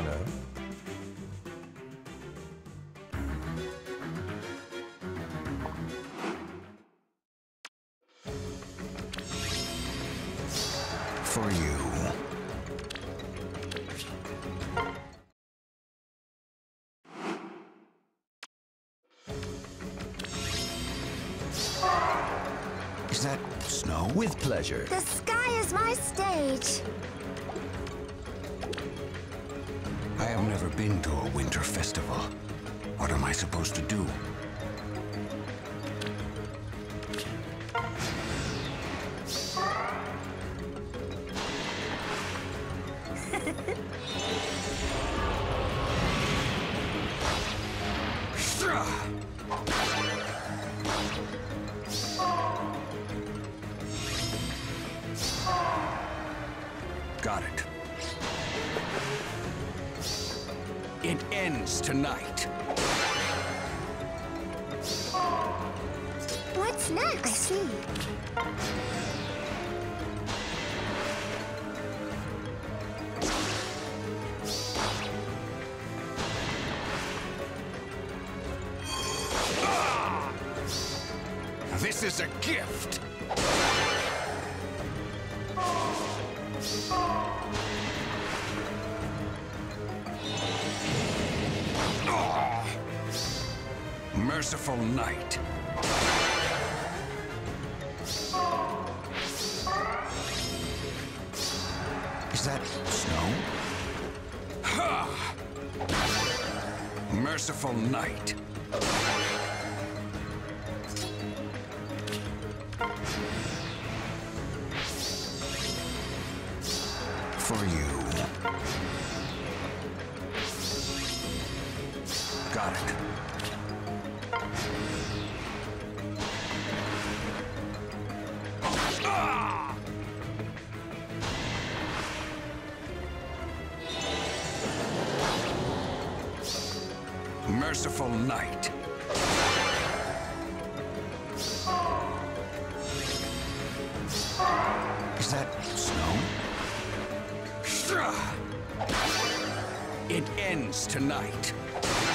honor. For you. Is that snow? With pleasure. The sky is my stage. I have never been to a winter festival. What am I supposed to do? Got it. It ends tonight. What's next? I see. This is a gift. Merciful night. Is that snow? Ha! Merciful night. For you. Got it. Merciful night. Is that snow? It ends tonight.